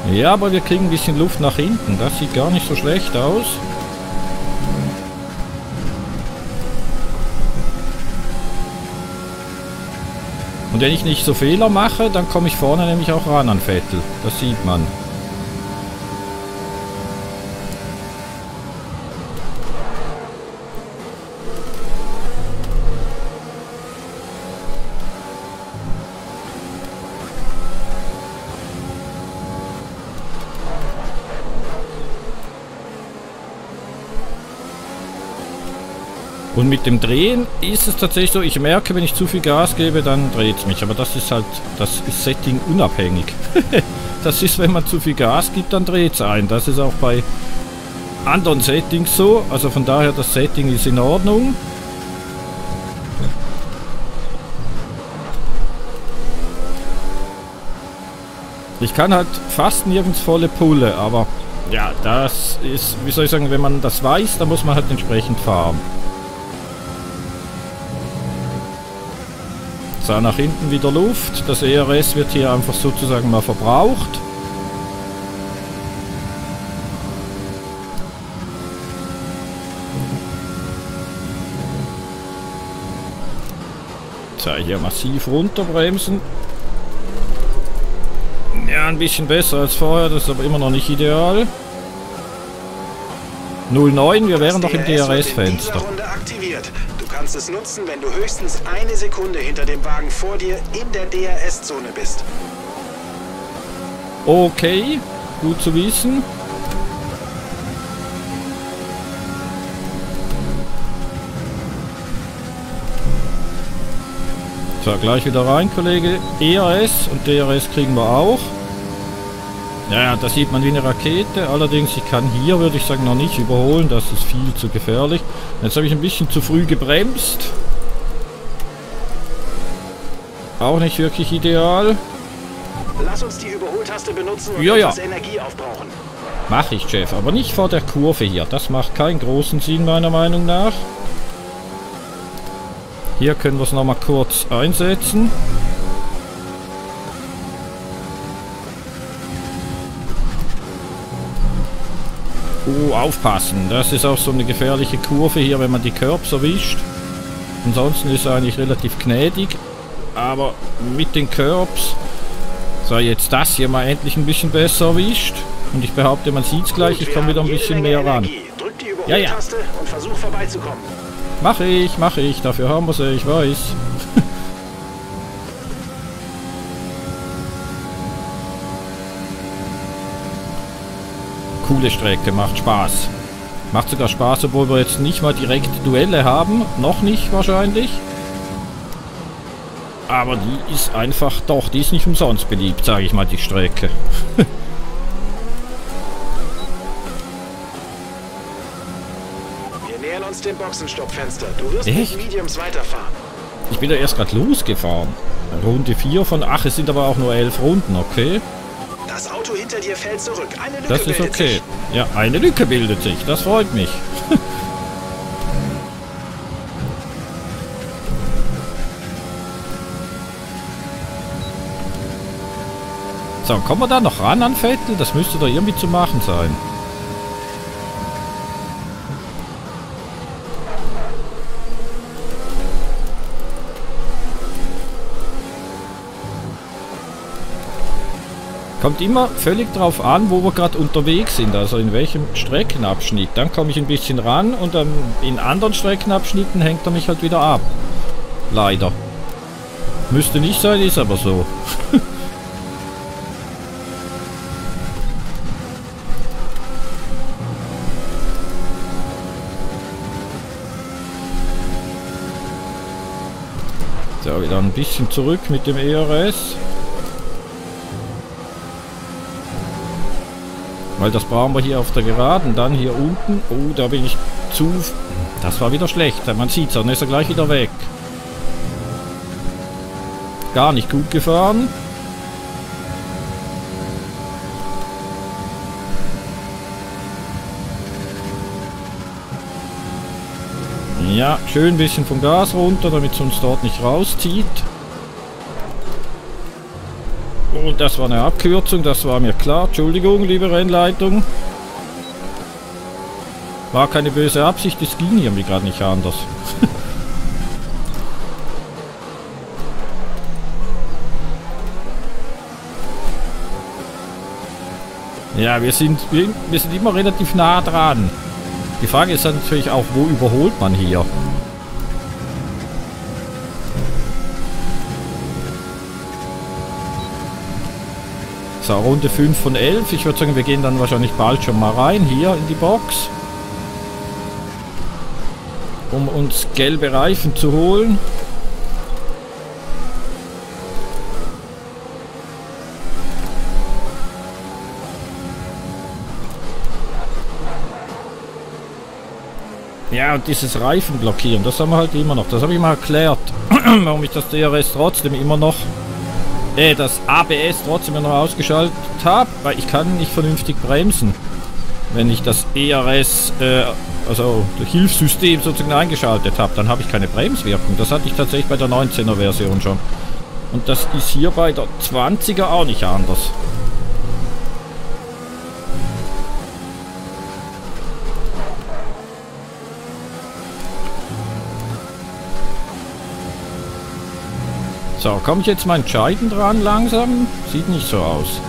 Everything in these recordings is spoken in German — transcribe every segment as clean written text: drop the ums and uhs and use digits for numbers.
Ja, aber wir kriegen ein bisschen Luft nach hinten. Das sieht gar nicht so schlecht aus. Und wenn ich nicht so Fehler mache, dann komme ich vorne nämlich auch ran an Vettel. Das sieht man. Und mit dem Drehen ist es tatsächlich so, ich merke, wenn ich zu viel Gas gebe, dann dreht es mich. Aber das ist halt, das ist Setting unabhängig. Das ist, wenn man zu viel Gas gibt, dann dreht es ein. Das ist auch bei anderen Settings so. Also von daher, das Setting ist in Ordnung. Ich kann halt fast nirgends volle Pulle, aber ja, das ist, wie soll ich sagen, wenn man das weiß, dann muss man halt entsprechend fahren. So, nach hinten wieder Luft. Das ERS wird hier einfach sozusagen mal verbraucht. So, hier massiv runterbremsen. Ja, ein bisschen besser als vorher, das ist aber immer noch nicht ideal. 09, wir wären doch im DRS-Fenster. Du kannst es nutzen, wenn du höchstens eine Sekunde hinter dem Wagen vor dir in der DRS-Zone bist. Okay, gut zu wissen. So, gleich wieder rein, Kollege. ERS und DRS kriegen wir auch. Ja, da sieht man wie eine Rakete. Allerdings, ich kann hier, würde ich sagen, noch nicht überholen. Das ist viel zu gefährlich. Jetzt habe ich ein bisschen zu früh gebremst. Auch nicht wirklich ideal. Lass uns die Überholtaste benutzen und etwas Energie aufbrauchen. Mache ich, Chef. Aber nicht vor der Kurve hier. Das macht keinen großen Sinn, meiner Meinung nach. Hier können wir es nochmal kurz einsetzen. Oh, aufpassen. Das ist auch so eine gefährliche Kurve hier, wenn man die Curbs erwischt. Ansonsten ist er eigentlich relativ gnädig. Aber mit den Curbs sei jetzt das hier mal endlich ein bisschen besser erwischt. Und ich behaupte, man sieht es gleich, ich komme wieder ein bisschen mehr ran. Drück die Überholtaste und versuch vorbeizukommen. Mache ich. Dafür haben wir sie, ich weiß. Coole Strecke, macht Spaß. Macht sogar Spaß, obwohl wir jetzt nicht mal direkt Duelle haben. Noch nicht wahrscheinlich. Aber die ist einfach, doch, die ist nicht umsonst beliebt, sage ich mal, die Strecke. Wir nähern uns dem Boxenstoppfenster. Du wirst echt? mit Mediums weiterfahren. Ich bin da erst gerade losgefahren. Runde 4 von, ach, es sind aber auch nur 11 Runden, okay. Das Auto hinter dir fällt zurück. Eine Lücke das ist bildet okay. sich. Ja, eine Lücke bildet sich. Das freut mich. So, kommen wir da noch ran an Vettel? Das müsste doch irgendwie zu machen sein. Kommt immer völlig drauf an, wo wir gerade unterwegs sind, also in welchem Streckenabschnitt. Dann komme ich ein bisschen ran und dann in anderen Streckenabschnitten hängt er mich halt wieder ab. Leider. Müsste nicht sein, ist aber so. So, wieder ein bisschen zurück mit dem ERS. Weil das brauchen wir hier auf der Geraden. Dann hier unten. Oh, da bin ich zu... Das war wieder schlecht. Man sieht es, dann ist er gleich wieder weg. Gar nicht gut gefahren. Ja, schön ein bisschen vom Gas runter, damit es uns dort nicht rauszieht. Und das war eine Abkürzung, das war mir klar. Entschuldigung, liebe Rennleitung. War keine böse Absicht, es ging irgendwie gerade nicht anders. Ja, wir sind immer relativ nah dran. Die Frage ist dann natürlich auch, wo überholt man hier? So, Runde 5 von 11. Ich würde sagen, wir gehen dann wahrscheinlich bald schon mal rein hier in die Box. Um uns gelbe Reifen zu holen. Ja, und dieses Reifen blockieren, das haben wir halt immer noch. Das habe ich mal erklärt, warum ich das DRS trotzdem immer noch, das ABS trotzdem immer noch ausgeschaltet habe, weil ich kann nicht vernünftig bremsen, wenn ich das ERS, also das Hilfssystem sozusagen eingeschaltet habe, dann habe ich keine Bremswirkung. Das hatte ich tatsächlich bei der 19er Version schon. Und das ist hier bei der 20er auch nicht anders. So, komme ich jetzt mal entscheidend dran langsam? Sieht nicht so aus.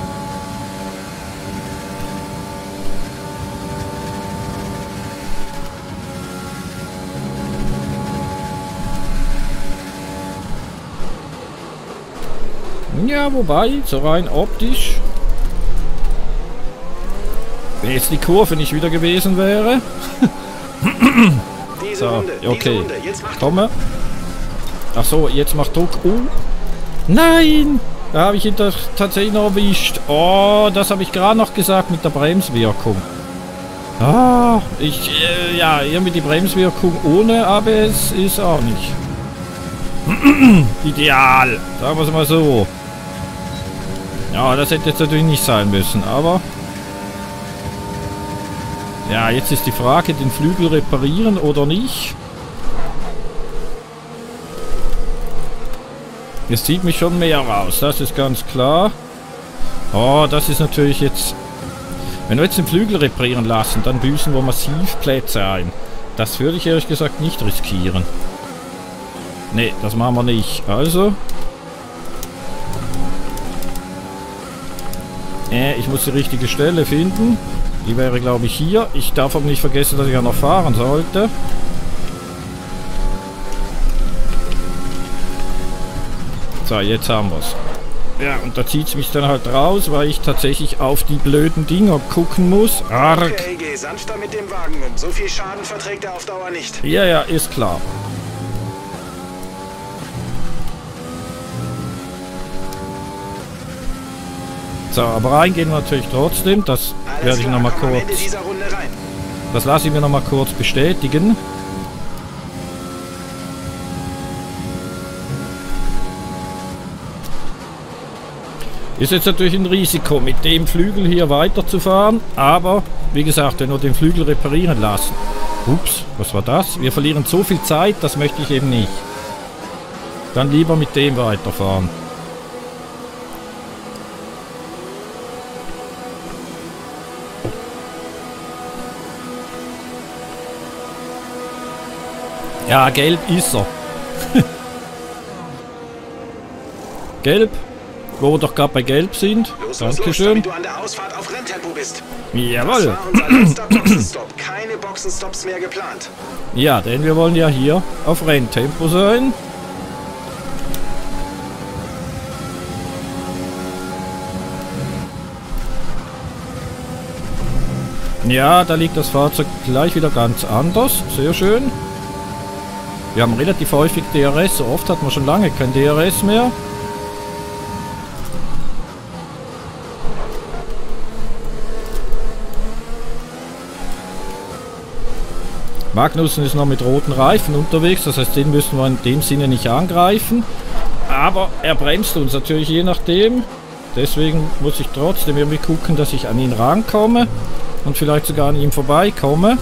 Ja, wobei, so rein optisch, wenn jetzt die Kurve nicht wieder gewesen wäre. So, okay, komme. Ach so, jetzt macht Druck. Oh. Nein! Da habe ich ihn tatsächlich noch erwischt. Oh, das habe ich gerade noch gesagt mit der Bremswirkung. Ah, ja, irgendwie die Bremswirkung ohne ABS ist auch nicht ideal. Sagen wir es mal so. Ja, das hätte jetzt natürlich nicht sein müssen, aber... Ja, jetzt ist die Frage, den Flügel reparieren oder nicht. Es zieht mich schon mehr raus, das ist ganz klar. Oh, das ist natürlich jetzt... Wenn wir jetzt den Flügel reparieren lassen, dann büßen wir massiv Plätze ein. Das würde ich ehrlich gesagt nicht riskieren. Ne, das machen wir nicht. Also... ich muss die richtige Stelle finden. Die wäre, glaube ich, hier. Ich darf aber nicht vergessen, dass ich ja noch fahren sollte. So, jetzt haben wir es. Ja, und da zieht es mich dann halt raus, weil ich tatsächlich auf die blöden Dinger gucken muss. Arg. Okay, geh sanfter mit dem Wagen um. So viel Schaden verträgt er auf Dauer nicht. Ja, ja, ist klar. So, aber reingehen wir natürlich trotzdem. Das werde ich nochmal kurz... Das lasse ich mir nochmal kurz bestätigen. Ist jetzt natürlich ein Risiko, mit dem Flügel hier weiterzufahren. Aber, wie gesagt, wenn wir den Flügel reparieren lassen. Ups, was war das? Wir verlieren so viel Zeit, das möchte ich eben nicht. Dann lieber mit dem weiterfahren. Ja, gelb ist er. Gelb, wo wir doch gerade bei gelb sind. Dankeschön. Damit du an der Ausfahrt auf Renntempo bist. Jawohl. Das war unser letzter Boxenstopp. Keine Boxenstops mehr geplant. Ja, denn wir wollen ja hier auf Renntempo sein. Ja, da liegt das Fahrzeug gleich wieder ganz anders. Sehr schön. Wir haben relativ häufig DRS. So oft hat man schon lange kein DRS mehr. Magnussen ist noch mit roten Reifen unterwegs. Das heißt, den müssen wir in dem Sinne nicht angreifen. Aber er bremst uns natürlich je nachdem. Deswegen muss ich trotzdem irgendwie gucken, dass ich an ihn rankomme. Und vielleicht sogar an ihm vorbeikomme.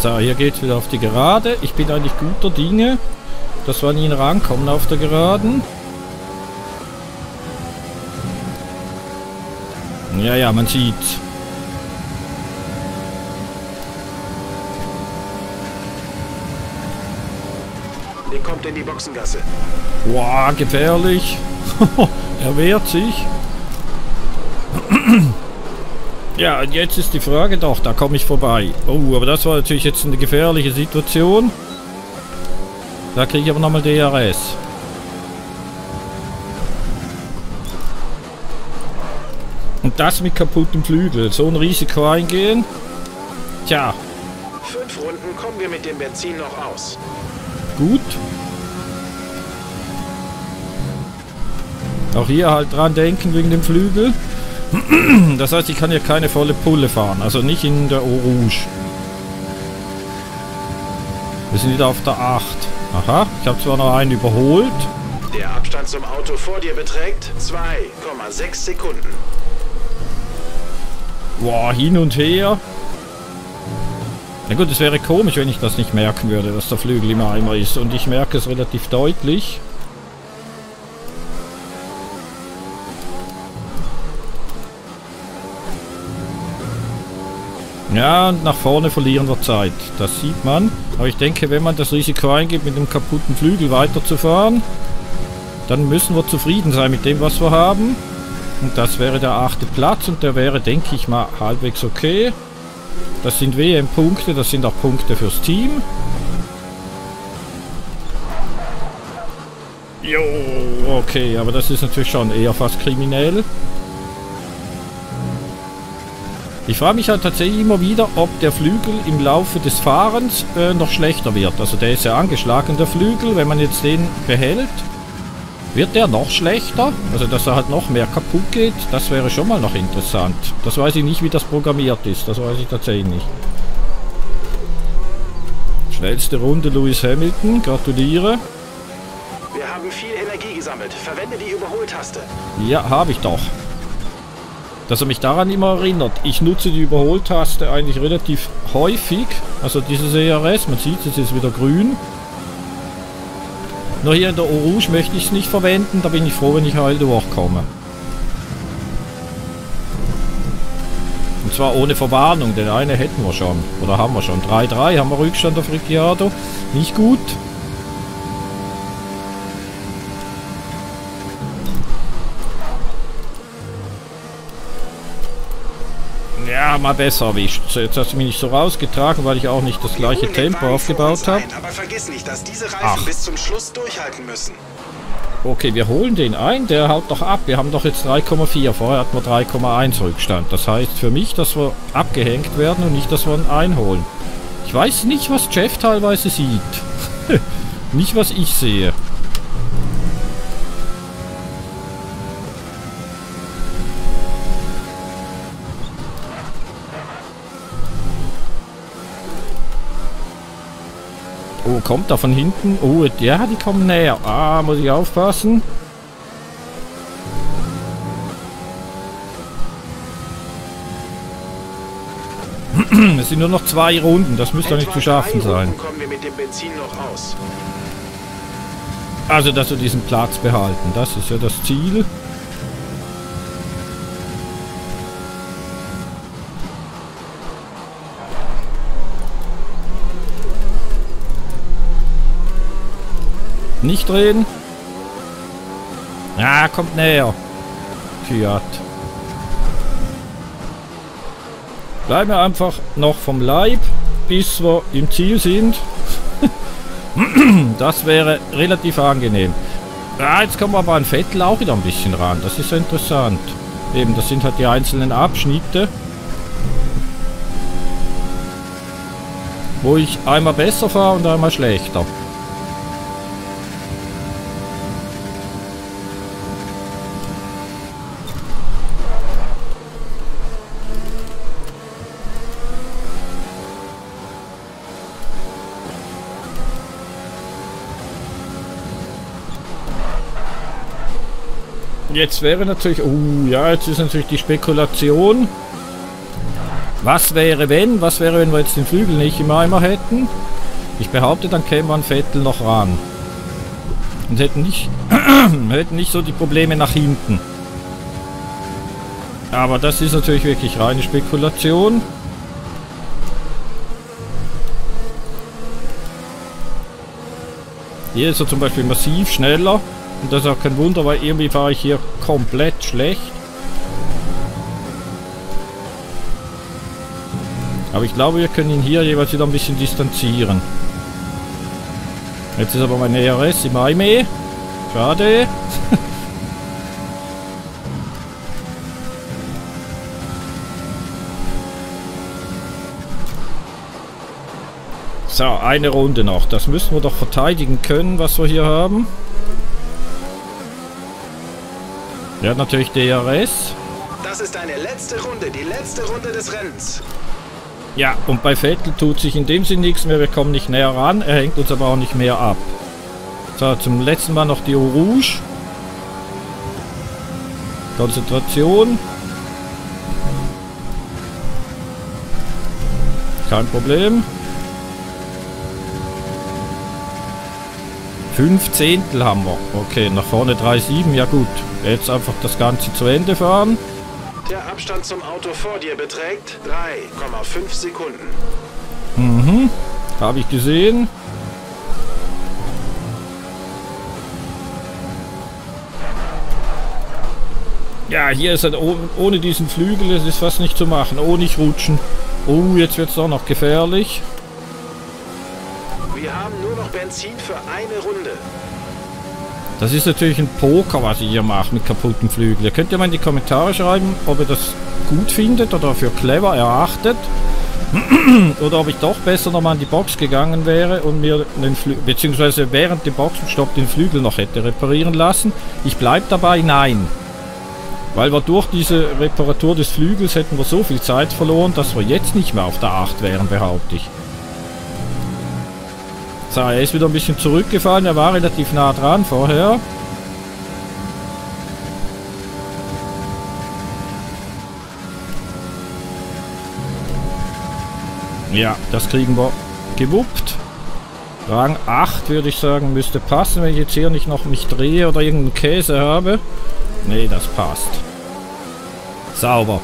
So, hier geht's wieder auf die Gerade. Ich bin eigentlich guter Dinge, dass wir an ihn rankommen auf der Geraden. Ja, ja, man sieht's. Der kommt in die Boxengasse. Boah, gefährlich. Er wehrt sich. Ja, und jetzt ist die Frage, doch, da komme ich vorbei. Oh, aber das war natürlich jetzt eine gefährliche Situation. Da kriege ich aber nochmal DRS. Und das mit kaputtem Flügel. So ein Risiko eingehen. Tja. 5 Runden kommen wir mit dem Benzin noch aus. Gut. Auch hier halt dran denken wegen dem Flügel. Das heißt, ich kann hier keine volle Pulle fahren. Also nicht in der Eau Rouge. Wir sind wieder auf der 8. Aha, ich habe zwar noch einen überholt. Der Abstand zum Auto vor dir beträgt 2,6 Sekunden. Boah, hin und her. Na gut, es wäre komisch, wenn ich das nicht merken würde, dass der Flügel im Eimer ist. Und ich merke es relativ deutlich. Ja, und nach vorne verlieren wir Zeit. Das sieht man. Aber ich denke, wenn man das Risiko eingeht, mit dem kaputten Flügel weiterzufahren, dann müssen wir zufrieden sein mit dem, was wir haben. Und das wäre der 8. Platz und der wäre, denke ich mal, halbwegs okay. Das sind WM-Punkte, das sind auch Punkte fürs Team. Jo, okay, aber das ist natürlich schon eher fast kriminell. Ich frage mich halt tatsächlich immer wieder, ob der Flügel im Laufe des Fahrens noch schlechter wird. Also der ist ja angeschlagen, der Flügel. Wenn man jetzt den behält, wird der noch schlechter. Also dass er halt noch mehr kaputt geht, das wäre schon mal noch interessant. Das weiß ich nicht, wie das programmiert ist. Das weiß ich tatsächlich nicht. Schnellste Runde Lewis Hamilton. Gratuliere. Wir haben viel Energie gesammelt. Verwende die Überholtaste. Ja, habe ich doch. Dass er mich daran immer erinnert. Ich nutze die Überholtaste eigentlich relativ häufig. Also dieses ERS, man sieht es ist wieder grün. Nur hier in der Eau Rouge möchte ich es nicht verwenden. Da bin ich froh, wenn ich heil durchkomme. Und zwar ohne Verwarnung. Den eine hätten wir schon. Oder haben wir schon. 3-3 haben wir Rückstand auf Ricciardo. Nicht gut. Ja, mal besser erwischt. Jetzt hast du mich nicht so rausgetragen, weil ich auch nicht das gleiche Tempo aufgebaut habe. Aber vergiss nicht, dass diese Reifen bis zum Schluss durchhalten müssen. Okay, wir holen den ein. Der haut doch ab. Wir haben doch jetzt 3,4. Vorher hatten wir 3,1 Rückstand. Das heißt für mich, dass wir abgehängt werden und nicht, dass wir ihn einholen. Ich weiß nicht, was Jeff teilweise sieht. Nicht, was ich sehe. Oh, kommt da von hinten? Oh, ja, die kommen näher. Ah, muss ich aufpassen. Es sind nur noch 2 Runden. Das müsste doch nicht zu schaffen sein. Kommen wir mit dem Benzin noch aus. Also, dass wir diesen Platz behalten. Das ist ja das Ziel. Nicht drehen. Ah, kommt näher. Fiat. Bleiben wir einfach noch vom Leib, bis wir im Ziel sind. Das wäre relativ angenehm. Ah, jetzt kommen wir aber an Vettel auch wieder ein bisschen ran. Das ist ja interessant. Eben, das sind halt die einzelnen Abschnitte, wo ich einmal besser fahre und einmal schlechter. Jetzt wäre natürlich... Oh, ja, jetzt ist natürlich die Spekulation. Was wäre, wenn wir jetzt den Flügel nicht im Eimer hätten? Ich behaupte, dann käme man Vettel noch ran. Und hätten nicht so die Probleme nach hinten. Aber das ist natürlich wirklich reine Spekulation. Hier ist er zum Beispiel massiv schneller. Und das ist auch kein Wunder, weil irgendwie fahre ich hier komplett schlecht. Aber ich glaube, wir können ihn hier jeweils wieder ein bisschen distanzieren. Jetzt ist aber mein ERS im Aime. Schade. So, eine Runde noch. Das müssen wir doch verteidigen können, was wir hier haben. Ja, natürlich DRS. Das ist deine letzte Runde, die letzte Runde des Rennens. Ja, und bei Vettel tut sich in dem Sinn nichts mehr. Wir kommen nicht näher ran. Er hängt uns aber auch nicht mehr ab. So, zum letzten Mal noch die Eau Rouge. Konzentration. Kein Problem. 5 Zehntel haben wir. Okay, nach vorne 3,7. Ja gut. Jetzt einfach das Ganze zu Ende fahren. Der Abstand zum Auto vor dir beträgt 3,5 Sekunden. Mhm. Habe ich gesehen. Ja, hier ist halt ohne diesen Flügel, das ist fast nicht zu machen. Oh, nicht rutschen. Oh, jetzt wird es doch noch gefährlich. Wir haben nur noch Benzin für eine Runde. Das ist natürlich ein Poker, was ihr hier macht mit kaputten Flügeln. Ihr könnt ja mal in die Kommentare schreiben, ob ihr das gut findet oder für clever erachtet. Oder ob ich doch besser nochmal in die Box gegangen wäre und mir den Flügel, beziehungsweise während dem Boxenstopp den Flügel noch hätte reparieren lassen. Ich bleibe dabei, nein. Weil wir durch diese Reparatur des Flügels hätten wir so viel Zeit verloren, dass wir jetzt nicht mehr auf der 8 wären, behaupte ich. So, er ist wieder ein bisschen zurückgefahren. Er war relativ nah dran vorher. Ja, das kriegen wir gewuppt. Rang 8 würde ich sagen, müsste passen, wenn ich jetzt hier nicht noch mich drehe oder irgendeinen Käse habe. Nee, das passt. Sauber.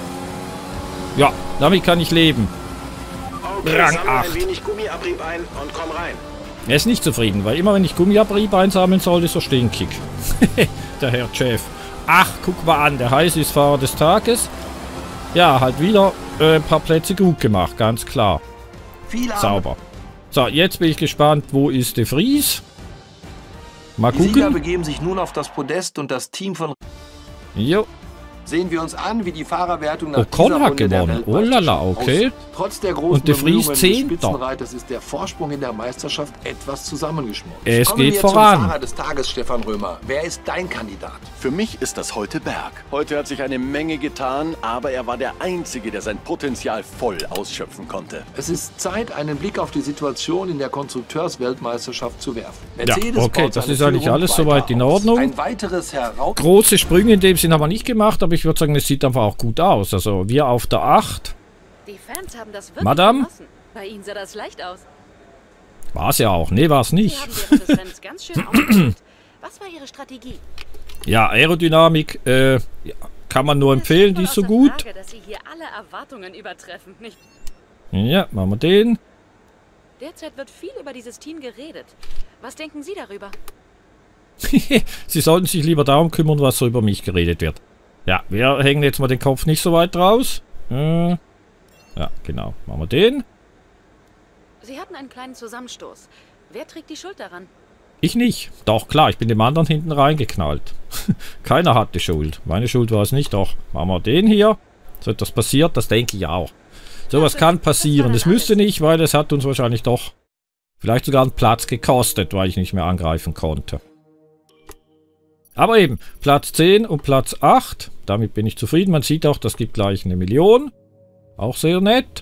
Ja, damit kann ich leben. Okay, Rang 8. ein wenig Gummiabrieb ein und komm rein. Er ist nicht zufrieden, weil immer wenn ich Gummiabrieb einsammeln soll, ist er stinkig. Der Herr Chef. Ach, guck mal an, der Heiß ist Fahrer des Tages. Ja, halt wieder ein paar Plätze gut gemacht, ganz klar. Sauber. So, jetzt bin ich gespannt, wo ist De Vries? Mal gucken. Die Sieger begeben sich nun auf das Podest und das Team von... Jo. Sehen wir uns an, wie die Fahrerwertung nach Ocon hat gewonnen. Oh lala, okay. Trotz der großen und De Vries Bemühungen des 10. Spitzenreiters ist der Vorsprung in der Meisterschaft etwas zusammengeschmolzen. Es Kommen geht wir voran. Zum Fahrer des Tages, Stefan Römer. Wer ist dein Kandidat? Für mich ist das heute Berg. Heute hat sich eine Menge getan, aber er war der Einzige, der sein Potenzial voll ausschöpfen konnte. Es ist Zeit, einen Blick auf die Situation in der Konstrukteursweltmeisterschaft zu werfen. Mercedes ja, okay, das ist eigentlich alles soweit in Ordnung. Ein weiteres große Sprünge in dem Sinn haben wir nicht gemacht, aber ich würde sagen, es sieht einfach auch gut aus. Also wir auf der 8. Die Fans haben das wirklich Madame? genossen. Bei Ihnen sah das leicht aus. War es ja auch. Nee, war es nicht. Sie haben während des Rennens ganz schön aufgeholt. Was war Ihre Strategie? Ja, Aerodynamik kann man nur empfehlen, die ist so gut. Frage, dass Sie hier alle Erwartungen übertreffen, nicht? Ja, machen wir den. Derzeit wird viel über dieses Team geredet. Was denken Sie darüber? Sie sollten sich lieber darum kümmern, was so über mich geredet wird. Ja, wir hängen jetzt mal den Kopf nicht so weit raus. Ja, genau. Machen wir den. Sie hatten einen kleinen Zusammenstoß. Wer trägt die Schuld daran? Ich nicht. Doch, klar, ich bin dem anderen hinten reingeknallt. Keiner hatte Schuld. Meine Schuld war es nicht. Doch, machen wir den hier. So etwas passiert, das denke ich auch. Sowas kann passieren. Das müsste nicht, weil es hat uns wahrscheinlich doch vielleicht sogar einen Platz gekostet, weil ich nicht mehr angreifen konnte. Aber eben, Platz 10 und Platz 8. Damit bin ich zufrieden. Man sieht auch, das gibt gleich 1 Million. Auch sehr nett.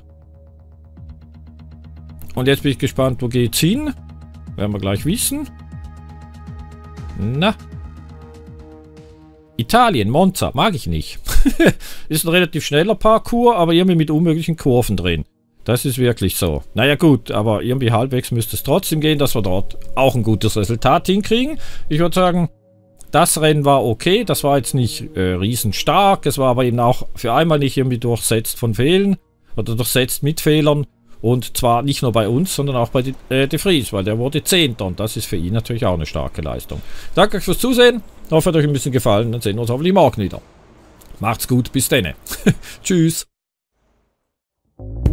Und jetzt bin ich gespannt, wo geht's hin? Werden wir gleich wissen. Na. Italien, Monza, mag ich nicht. Ist ein relativ schneller Parcours, aber irgendwie mit unmöglichen Kurven drin. Das ist wirklich so. Naja gut, aber irgendwie halbwegs müsste es trotzdem gehen, dass wir dort auch ein gutes Resultat hinkriegen. Ich würde sagen, das Rennen war okay. Das war jetzt nicht riesenstark. Es war aber eben auch für einmal nicht irgendwie durchsetzt von Fehlen oder durchsetzt mit Fehlern. Und zwar nicht nur bei uns, sondern auch bei De Vries, weil der wurde 10. Und das ist für ihn natürlich auch eine starke Leistung. Danke euch fürs Zusehen. Ich hoffe, es hat euch ein bisschen gefallen. Dann sehen wir uns hoffentlich morgen wieder. Macht's gut, bis dann. Tschüss.